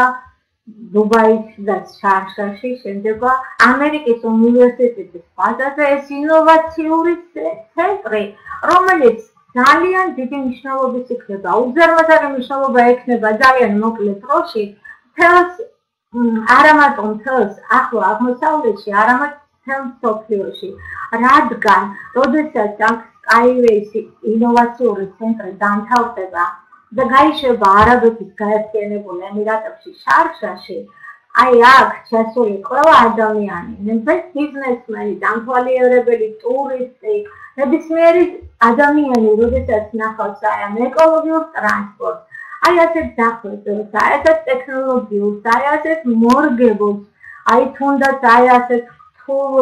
დუბაიში და შარჟაში შენდება ამერიკის უნივერსიტეტის ბაზაზე ეს ინოვაციური ცენტრი, რომელიც ძალიან დიდი მნიშვნელობის იქნება, უზარმაზარი მნიშვნელობა ექნება ძალიან მოკლე დროში, მთელს არამარტო მთელს ახლო აღმოსავლეთში, არამედ მთელ მსოფლიოში, რადგან როდესაც ამ Skyways ინოვაციური ცენტრი დამთავრდება და გაიშვება არაბეთის გაერთიანებულ ემირატებში შარჟაში, აი აქ შესული ყველა ადამიანი, ბიზნესმენი, დამთვალიერებელი, ტურისტი, ნებისმიერი ადამიანი, როდესაც ნახავს აი ამ ეკოლოგიურ ტრანსპორტს, აი ასეთ დახვეწილს, აი ასეთ ტექნოლოგიურს, აი ასეთ მორგებულს, აი თუნდაც აი ასეთ რთულ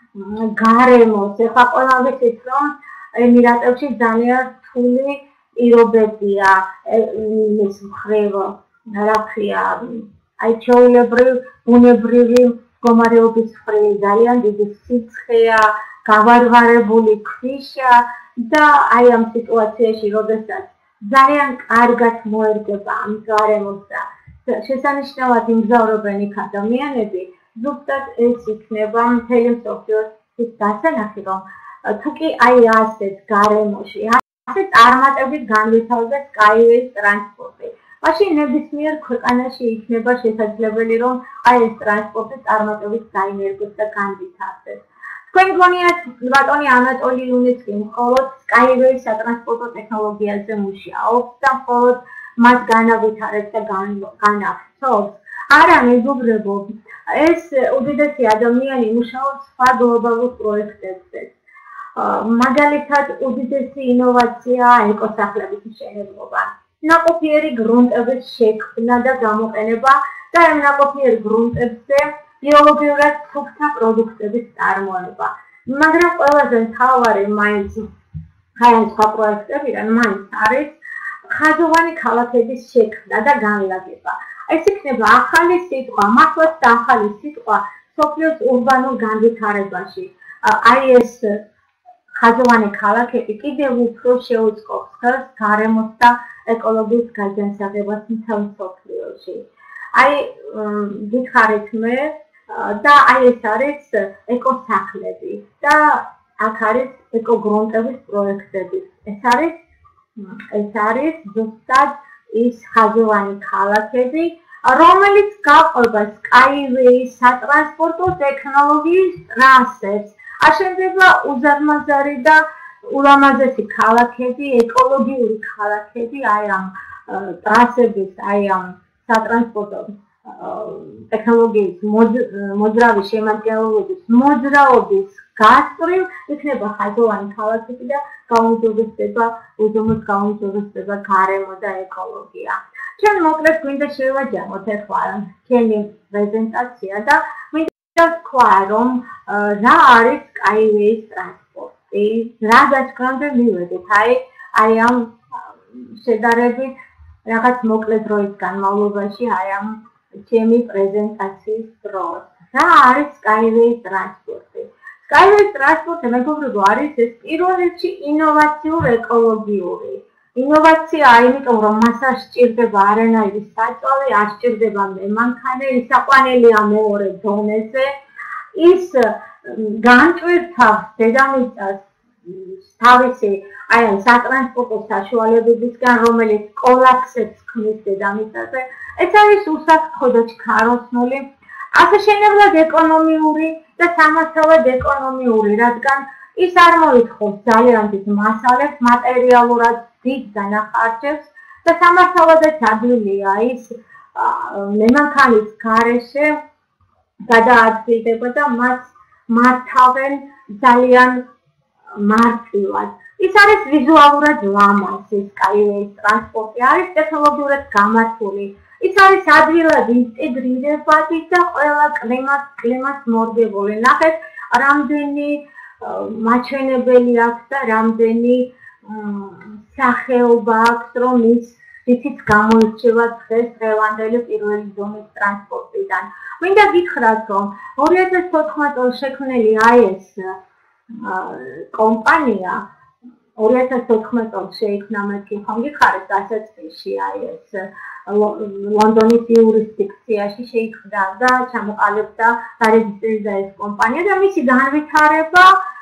გარემოს, ეხლა ყველამ ვიცით რომ ემირატებში ძალიან რთული პირობებია ის მხრივ, რა ქვია, აი ჩვეულებრივ ბუნებრივი მდგომარეობის მხრივ ძალიან დიდი სიცხეა, გავარვარებული ქვიშა და აი ამ სიტუაციაში, როდესაც ძალიან კარგად მოერგება ამ გარემოს და შესანიშნავად იმგზავრობენ იქ ადამიანები, ზუსტად ეს იქნება მთელი მსოფლიოს დასანახი, რომ თუ კი აი ასეთ გარემოში ასე წარმატებით განვითარდეს Skyways ტრანსპორტი. მაშინ ნებისმიერ ქვეყანაში იქნება შესაძლებელი, რომ აი ეს ტრანსპორტი წარმატებით გაინერგოს და განვითარდეს. თქვენ გონიათ ბატონი ანატოლი იუნიცკი მხოლოდ Skyways სატრანსპორტო ტექნოლოგიაზე მუშაობს და მხოლოდ მას განავითარებს და განახცობს. არა მეგობრებო, ეს უდიდესი ადამიანი მუშაობს სხვა გლობალურ პროექტებზე. მაგალითად უდიდესი ინოვაციაა ეკოსახლების მშენებლობა, ნაყოფიერი გრუნტების შექმნა და გამოყენება და ამ ნაყოფიერ გრუნტებზე ბიოლოგიურად ფუქთა პროდუქტების წარმოება. მაგრამ ყველაზე მთავარი მაინც აი ამ სხვა პროექტებიდან მაინც არის ხაზოვანი ქალაქების შექმნა და განლაგება. ეს იქნება ახალი სიტყვა, მართლაც და ახალი სიტყვა სოფლიოს урბანულ განვითარებაში. აი ეს ხაზოვანი ქალაქები კიდევ უფრო შეუწყობს ხელს გარემოს და ეკოლოგიის გაჯანსაღებას მთელ მსოფლიოში. აი გითხარით მე და აი ეს არის ეკოსახლები და აქ არის ეკოგრუნტების პროექტები. ეს არის ეს არის ზუსტად ის ხაზოვანი ქალაქები, რომელიც გაყვება Skyways სატრანსპორტო ტექნოლოგიის ტრასებს. აშენდება უზარმაზარი და ულამაზესი ქალაქები, ეკოლოგიური ქალაქები, აი ამ ტრასების, აი ამ სატრანსპორტო ტექნოლოგიის მოძრავი შემადგენლობის მოძრაობის გასწვრივ იქნება ხაზოვანი ქალაქები და გაუმჯობესდება, უზომოდ გაუმჯობესდება გარემო და ეკოლოგია. ჩვენ მოკლედ გვინდა შევაჯამოთ ახლა ჩემი პრეზენტაცია და თქვა რომ რა არის Skyways ტრანსპორტი, რა დასკვნამდე მივედით, აი აი ამ შედარებით რაღაც მოკლე დროის განმავლობაში, აი ამ ჩემი პრეზენტაციის დროს. რა არის Skyways ტრანსპორტი? Skyways ტრანსპორტი მეგობრებო არის ეს პირველ რიგში ინოვაციურ ეკოლოგიური ინოვაცია, იმიტომ რომ მასა სჭირდება არანაირი საწვავი, არ სჭირდება მემანქანე, ისაყვანელია მეორე დონეზე. ის განჭვირთავს დედამიწას თავისი აი ამ სატრანსპორტო საშუალებებისგან, რომელიც კოლაფსებს ქმნის დედამიწაზე. ეს არის უსაფრთხო და ჩქაროსნული, ასაშენებლად ეკონომიური და სამართალად ეკონომიური, რადგან ის არ მოითხოვს ძალიან დიდ მასალებს, მატერიალურად დიდ დანახარჯებს და სამართალადაც ადვილია ის მემანქანის გარეშე გადაადგილდება და მას მართავენ ძალიან მარტივად. ის არის ვიზუალურად ლამაზი, Skyway-ის ტრანსპორტი არის ტექნოლოგიურად გამართული. ის არის ადვილად ინტეგრირებადი და ყველა კლიმატს კლიმატს მორგებული. ნახეთ, რამდენი მაჩვენებელი აქვს და რამდენი სახეობა აქვს, რომ ის ისიც გამოირჩევა დღეს დღევანდელი პირველი ზონის ტრანსპორტიდან. მინდა გითხრათ, რომ ორი ათას თოთხმეტ წელს შექმნილი აი ეს კომპანია ორი ათას თოთხმეტ წელს შეიქმნა, მეთქი ხომ გიხარეთ დასაწყისში აი ეს ლონდონის იურისდიქციაში შეიქმნა და ჩამოყალიბდა დარეგისტრირდა ეს კომპანია და მისი განვითარება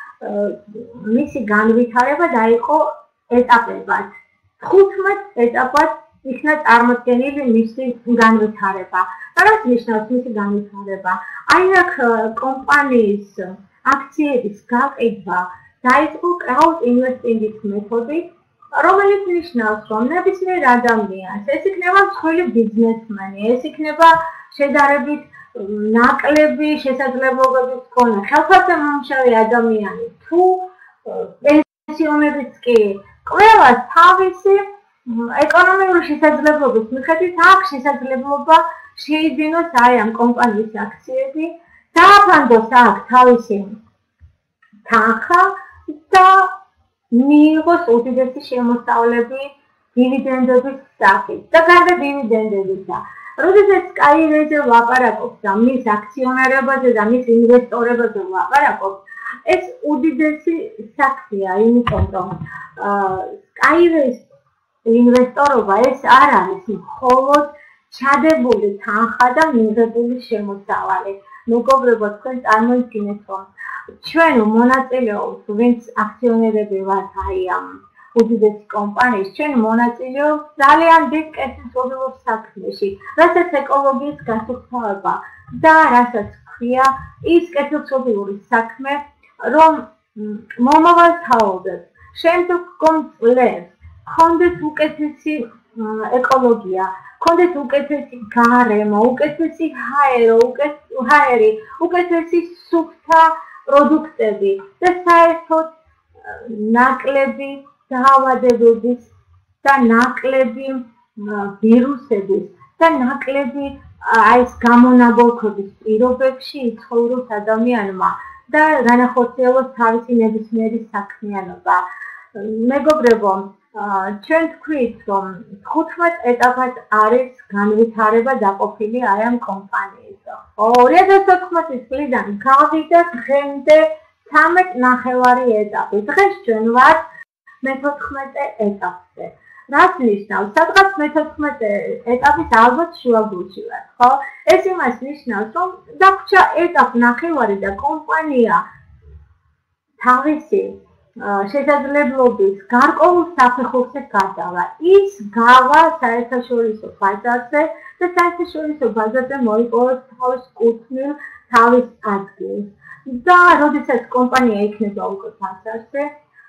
მისი განვითარება დაიყო ეტაპებად. თხუთმეტ ეტაპად იქნა წარმოდგენილი მისი განვითარება. და რაც ნიშნავს მისი განვითარება? აი აქ კომპანიის აქციების გაყიდვა დაიწყო crowd investing-ის მეთოდით, რომელიც ნიშნავს, რომ ნებისმიერ ადამიანს, ეს იქნება მსხვილი ბიზნესმენი, ეს იქნება შედარებით ნაკლები შესაძლებლობების მქონე ხელფასზე მომუშავე ადამიანი, თუ პენსიონერიც კი, ყველას თავისი ეკონომიკური შესაძლებლობის მიხედვით აქვს შესაძლებლობა შეიძინოს აი ამ კომპანიის აქციები, დააფანდოს აქ თავისი თანხა და მიიღოს უდიდესი შემოსავლები დივიდენდების სახით. და გარდა დივიდენდებისა, როდესაც Skyway-ზე ვლაპარაკობთ და მის აქციონერებაზე და მის ინვესტორებაზე ვლაპარაკობთ, ეს უდიდესი საქმეა, იმიტომ რომ Skyway-ის ინვესტორობა ეს არ არის მხოლოდ ჩადებული თანხა და მიღებული შემოსავალი. მეგობრებო, თქვენ წარმოიდგინეთ, რომ ჩვენ მონაწილეობთ, ვინც აქციონერები ვართ აი ამ უდიდესი კომპანიის, ჩვენ მონაწილეობთ ძალიან დიდ კეთილშობილურ საქმეში, რასაც ეკოლოგიის გასუფთავება და რასაც ქვია ის კეთილშობილური საქმე, რომ მომავალ თაობებს, შემდგომ წლებს ხონდეთ უკეთესი ეკოლოგია, ხონდეთ უკეთესი გარემო, უკეთესი ჰაერო, ჰაერი, უკეთესი სუფთა პროდუქტები და საერთოდ ნაკლები დაავადებების და ნაკლები ვირუსების და ნაკლები აი ეს გამონაბოლქვების პირობებში იცხოვროს ადამიანმა და განახორციელოს თავისი ნებისმიერი საქმიანობა. მეგობრებო, ჩვენ თქვით, რომ თხუთმეტ ეტაპად არის განვითარება დაყოფილი აი ამ კომპანიის. ორი ათას თოთხმეტი წლიდან გავიდა დღემდე ცამეტ ნახევარი ეტაპი. დღეს ჩვენ ვართ მეთოთხმეტე ეტაპზე. რაც ნიშნავს, სადღაც მეთოთხმეტე ეტაპის ალბათ შუაგულში ვართ, ხო? ეს იმას ნიშნავს, რომ დაგვრჩა ეტაპ ნახევარი და კომპანია თავისი შესაძლებლობის გარკვეულ საფეხურზე გადავა. ის გავა საერთაშორისო ბაზარზე და საერთაშორისო ბაზარზე მოიპოვოს თავის კუთვნილ თავის ადგილს. და როდესაც კომპანია იქნება უკვე ბაზარზე,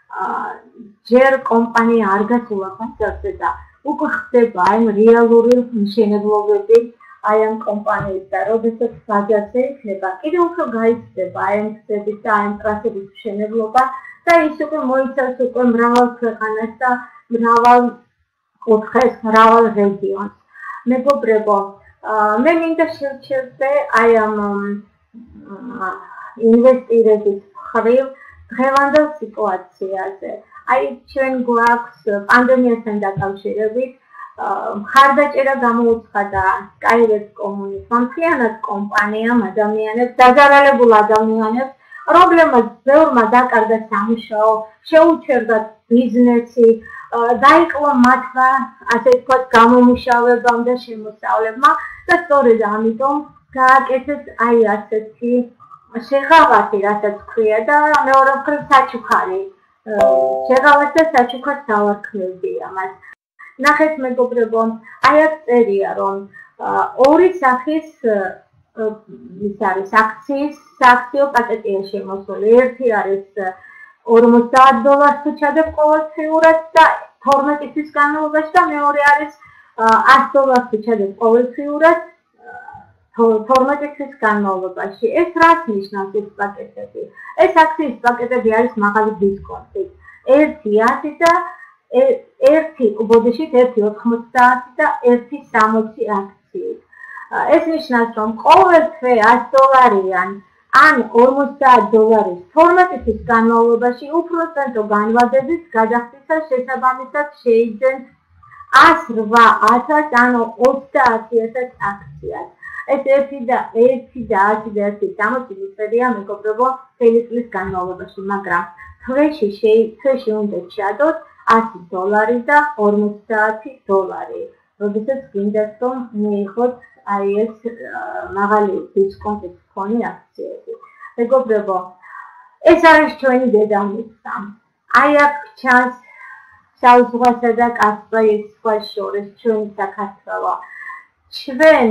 ჯერ კომპანია არ გასულა ბაზარზე და უკვე ხდება აი რეალური მშენებლობები აი ამ კომპანიის და როდესაც ბაზარზე იქნება, კიდევ უფრო გაიზრდება აი ამ გზების და აი ამ ტრასების მშენებლობა და ის უკვე მოიცავს უკვე მრავალ ქვეყანას და მრავალ კუთხეს, მრავალ რეგიონს. მეგობრებო, მე მინდა შევჩერდე აი ამ ინვესტირების მხრივ დღევანდელ სიტუაციაზე. აი ჩვენ გვაქვს პანდემიასთან დაკავშირებით მხარდაჭერა გამოუცხადა Skyway-ის კომუნიკამ, მთლიანად კომპანიამ, ადამიანებს, დაზარალებულ ადამიანებს, რომლებმაც ბევრმა დაკარგა სამუშაო, შეუჩერდათ ბიზნესი, დაიკლო მათმა ასე ვთქვათ გამომუშავებამ და შემოსავლებმა და სწორედ ამიტომ გააკეთეს აი ასეთი შეღავათი, რასაც ქვია და მეორე მხრივ საჩუქარი. შეღავათი და საჩუქარს დავარქმევდია მას. ნახეთ მეგობრებო, აი აქ წერია რომ ორი სახის ის არის აქციის სააქციო პაკეტია შემოსული. ერთი არის ორმოცდაათ დოლარს თუ ჩადებ ყოველთვიურად და თორმეტი თვის განმავლობაში და მეორე არის ათ დოლარს თუ ჩადებ ყოველთვიურად თორმეტი თვის განმავლობაში. ეს რას ნიშნავს ეს პაკეტები? ეს აქციის პაკეტები არის მაღალი დისკონტით. ერთი ათი და ერთი უბოდიშით ერთი ოთხმოცდაათი და ერთი სამოცი აქციით. ეს ნიშნავს რომ ყოველ თვე ათ დოლარიან ან ორმოცდაათ დოლარის თორმეტი თვის განმავლობაში უპროცენტო განვადებით გადახდისას შესაბამისად შეიძენთ ას რვა ათას ან ოცდაათი ათას აქციას. ეს ერთი და ერთი და ათი და ერთი სამოცი მიწერია მეგობრებო მთელი წლის განმავლობაში, მაგრამ თვეში თვეში უნდა ჩადოთ ათი დოლარი და ორმოცდაათი დოლარი. როდესაც გინდათ რომ მიიღოთ აი ეს მაღალი დისკონტის მქონე აქციები. მეგობრებო, ეს არის ჩვენი დედამიწა. აი აქ ჩანს შავ ზღვასა და კასპიის ზღვას შორის ჩვენი საქართველო. ჩვენ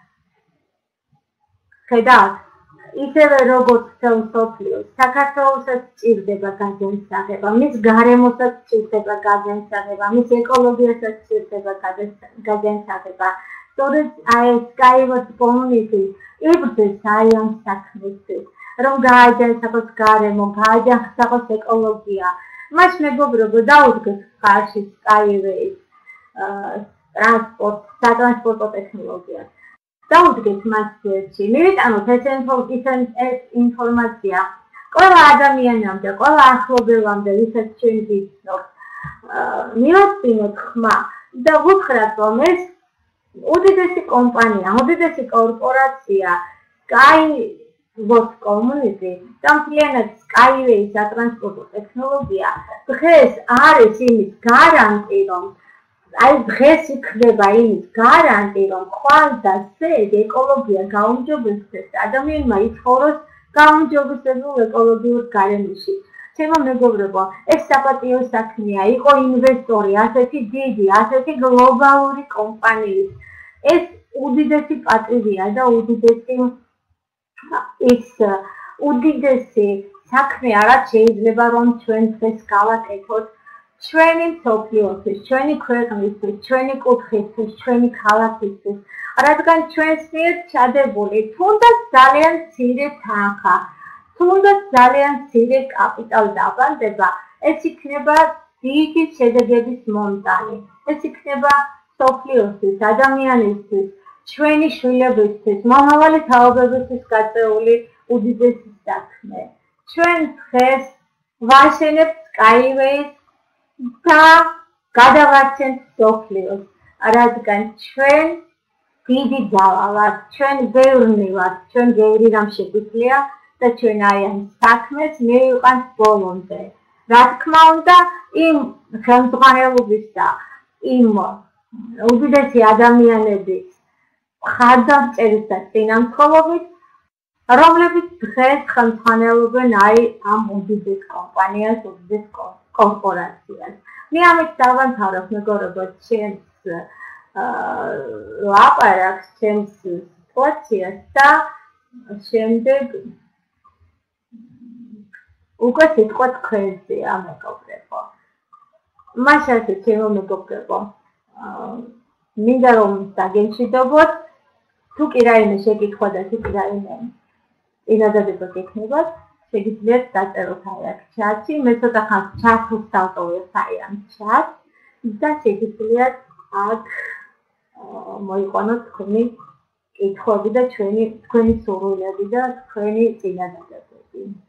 ხედავთ, ისევე როგორც მთელ მსოფლიოს, საქართველოსაც სჭირდება გაგემსაღება, მის გარემოსაც სჭირდება გაგემსაღება, მის ეკოლოგიასაც სჭირდება გაგემსაღება. სწორედ აი ეს Skyward Community იბრძვის აი ამ საქმისთვის, რომ გააჯანსაღოს გარემო, გააჯანსაღოს ეკოლოგია. მას მეგობრებო, დაუდგეთ ხარში Skyways ტრანსპორტ, სატრანსპორტო ტექნოლოგიას. დაუდგეთ მას ერთში, მივიტანოთ ეს ინფორმაცია ყველა ადამიანამდე, ყველა ახლობელამდე, ვისაც ჩვენ ვიცნობთ. მივაწვინოთ ხმა და ვუთხრათ, რომ ეს უდიდესი კომპანია, უდიდესი კორპორაცია, Skyward Community და მთლიანად Skyways სატრანსპორტო ტექნოლოგია დღეს არის იმის გარანტი, რომ აი დღეს იქნება იმის გარანტი, რომ ხვალ და სედ ეკოლოგია გაუმჯობესდეს, ადამიანმა იცხოვროს გაუმჯობესებულ ეკოლოგიურ გარემოში. ჩემო მეგობრებო, ეს საპატიო საქმეა, იყო ინვესტორი, ასეთი დიდი, ასეთი გლობალური კომპანიის. ეს უდიდესი პატივია და უდიდესი ის უდიდესი საქმე რაც შეიძლება რომ ჩვენ დღეს გავაკეთოთ ჩვენი მსოფლიოსთვის, ჩვენი ქვეყნისთვის, ჩვენი კუთხისთვის, ჩვენი ქალაქისთვის, რადგან ჩვენს მიერ ჩადებული თუნდაც ძალიან მცირე თანხა, თუნდაც ძალიან მცირე კაპიტალ დაბანდება, ეს იქნება დიდი შედეგების მომტანი. ეს იქნება მსოფლიოსთვის, ადამიანისთვის, ჩვენი შვილებისთვის, მომავალი თაობებისთვის გაწეული უდიდესი საქმე. ჩვენ დღეს ვაშენებთ Skyways და გადავარჩენთ მსოფლიოს, რადგან ჩვენ დიდი ძალა ვართ, ჩვენ ბევრნი ვართ, ჩვენ ბევრი რამ შეგვიძლია და ჩვენ აი ამ საქმეს მივიყვანთ ბოლომდე. რა თქმა უნდა, იმ ხელმძღვანელობის და იმ უდიდესი ადამიანების მხარდამჭერით და წინამძღოლობით, რომლებიც დღეს ხელმძღვანელობენ აი ამ უდიდეს კომპანიას, უდიდეს კორპორაციას. მე ამით დავამთავრებ მეგობრებო ჩემს ლაპარაკს, ჩემს სიტუაციას და შემდეგ უკვე სიტყვა თქვენზეა მეგობრებო. მაშასე ჩემო მეგობრებო, მინდა რომ დაგემშვიდობოთ, თუ კი რაიმე შეკითხვა და თუ კი რაიმე წინადადება გექნებათ, შეგიძლიათ დაწეროთ აი აქ ჩატში, მე ცოტა ხანს ჩართულს დავტოვებ აი ამ ჩატს და შეგიძლიათ აქ მოიყვანოთ თქვენი კითხვები და ჩვენი თქვენი სურვილები და თქვენი წინადადებები.